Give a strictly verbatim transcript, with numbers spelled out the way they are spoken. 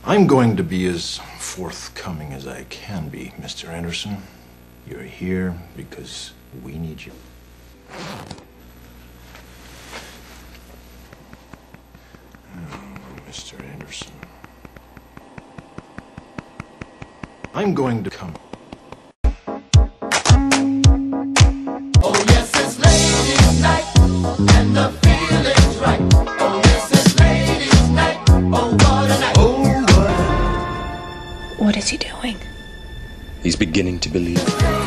I'm going to be as forthcoming as I can be, Mister Anderson. You're here because we need you. Oh, Mister Anderson. I'm going to come. Oh, yes, it's ladies' night, and the feeling's right. Oh, yes, it's ladies' night. Oh, what a night. Oh, what. What is he doing? He's beginning to believe.